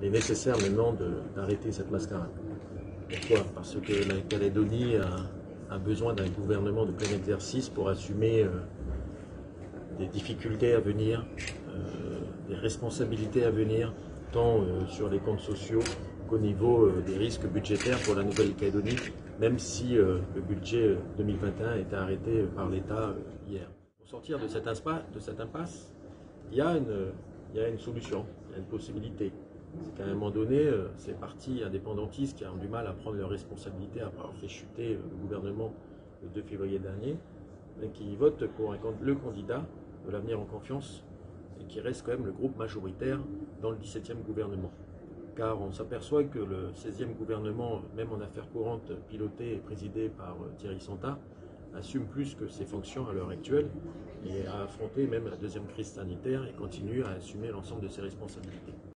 il est nécessaire maintenant d'arrêter cette mascarade. Pourquoi? Parce que la Calédonie a besoin d'un gouvernement de plein exercice pour assumer des difficultés à venir, des responsabilités à venir, tant sur les comptes sociaux qu'au niveau des risques budgétaires pour la Nouvelle-Calédonie, même si le budget 2021 a été arrêté par l'État hier. Pour sortir de cette impasse, il y a une solution, il y a une possibilité. C'est qu'à un moment donné, ces partis indépendantistes qui ont du mal à prendre leurs responsabilités après avoir fait chuter le gouvernement le 2 février dernier, mais qui votent pour le candidat de l'Avenir en Confiance et qui reste quand même le groupe majoritaire dans le 17e gouvernement. Car on s'aperçoit que le 16e gouvernement, même en affaires courantes, piloté et présidé par Thierry Santa, assume plus que ses fonctions à l'heure actuelle et a affronté même la deuxième crise sanitaire et continue à assumer l'ensemble de ses responsabilités.